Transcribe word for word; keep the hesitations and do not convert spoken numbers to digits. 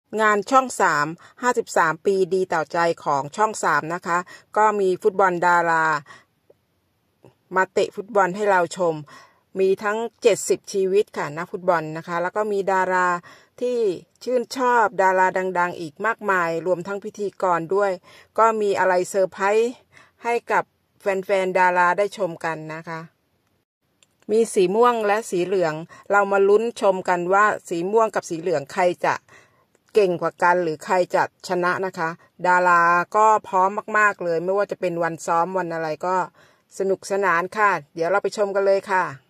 งานช่องสาม ห้าสิบสามปีดีต่อใจของช่องสามนะคะก็มีฟุตบอลดารามาเตะฟุตบอลให้เราชมมีทั้งเจ็ดสิบชีวิตค่ะนักฟุตบอลนะคะแล้วก็มีดาราที่ชื่นชอบดาราดังๆอีกมากมายรวมทั้งพิธีกรด้วยก็มีอะไรเซอร์ไพรส์ให้กับแฟนๆดาราได้ชมกันนะคะมีสีม่วงและสีเหลืองเรามาลุ้นชมกันว่าสีม่วงกับสีเหลืองใครจะเก่งกว่ากันหรือใครจะชนะนะคะดาราก็พร้อมมากๆเลยไม่ว่าจะเป็นวันซ้อมวันอะไรก็สนุกสนานค่ะเดี๋ยวเราไปชมกันเลยค่ะ